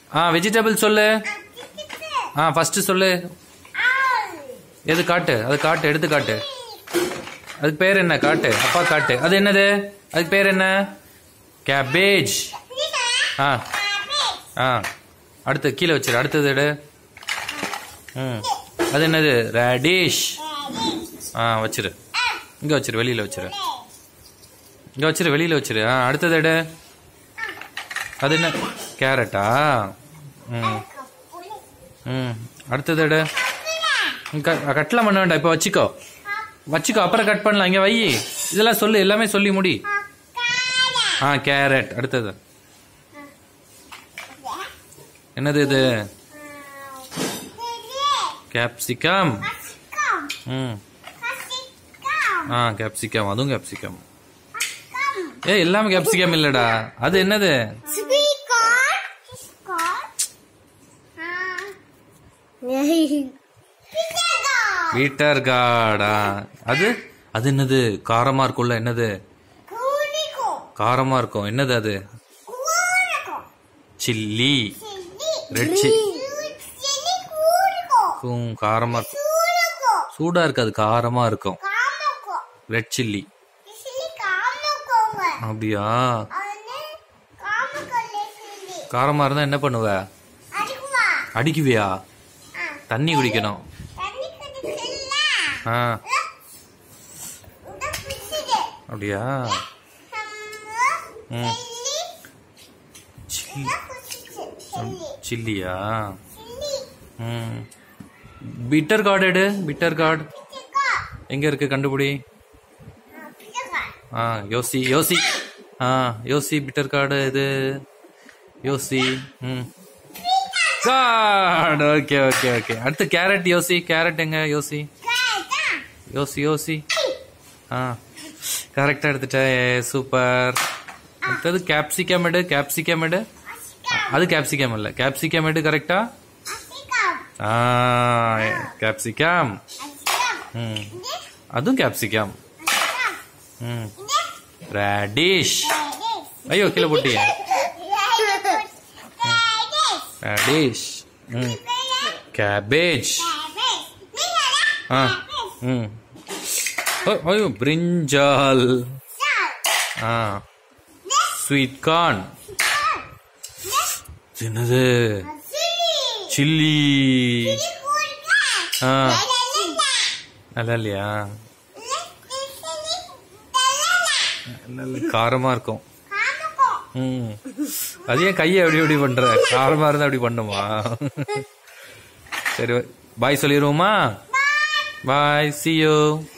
Vegetable சொல்லு. First சொல்லு. எது காட்டு, அது காட்டு, எடுத்து காட்டு. அதுக்கு பேர் என்ன காட்டு, அப்பா காட்டு. அது என்னது, அதுக்கு பேர் என்ன? கேபேஜ். அடுத்து கீழே வச்சிரு, அடுத்தது எடு. அது என்னது? ரேடிஷ். வச்சிரு, இங்க வச்சிரு, வெளியில வச்சிரு, இங்க வச்சிரு, வெளியில வச்சிரு. அடுத்தது எடு. அது என்ன? கேரட்டா? அடுத்தது எடு. கட்லாம் பண்ண வேண்டாம், இப்ப வச்சுக்கோ, வச்சுக்கோ, அப்புறம் கட் பண்ணலாம். இங்க வை, இதெல்லாம் சொல்லு, எல்லாமே சொல்லி முடி. கேரட். அடுத்தது என்னது இது? கேப்சிகம். கேப்சிகம், அதுவும் கேப்சிகம். எல்லாமே கேப்சிகம் இல்லடா. அது என்னது? பீட்டர் கார்டா? அது அது என்னது? காரமா இருக்கும்ல, என்னது? காரமா இருக்கும், என்னது அது? சில்லி. Red chilli. காரமா இருக்கும், சூடா இருக்காது, காரமா இருக்கும். Red chilli. அப்படியா? காரமா இருந்தா என்ன பண்ணுவ? அடிக்குவியா? தண்ணி குடிக்கணும். அப்படியா? சில்லியா? பிட்டர் கார்டு எடு. பிட்டர் கார்டு எங்க இருக்கு, கண்டுபிடி. யோசி, யோசி. யோசி, பிட்டர் கார்டு இது. யோசி. கார்டு. Okay okay okay. அடுத்து கேரட். யோசி, கேரட் எங்க? யோசி, யோசி, யோசி. கரெக்டா எடுத்துட்ட, சூப்பர். அடுத்தது கேப்சிகம் எடு. கேப்சிகம் எடு. அது கேப்சிகம் இல்ல, கேப்சிகம் எடு. கரெக்டா? கேப்சிகம். அதுவும் கேப்சிகம். ரேடிஷ். ஐயோ, கீழே போட்டியா? ரேடிஷ். கேபேஜ். ஐயோ, பிரிஞ்சால். Sweet corn. என்னது? சில்லி. நல்லா இல்லையா? காரமா இருக்கும். அது ஏன் கையை எப்படி எப்படி பண்ற? காரமா இருந்தா அப்படி பண்ணுமா? சரி, பாய் சொல்லிடுவோமா? பாய், see you.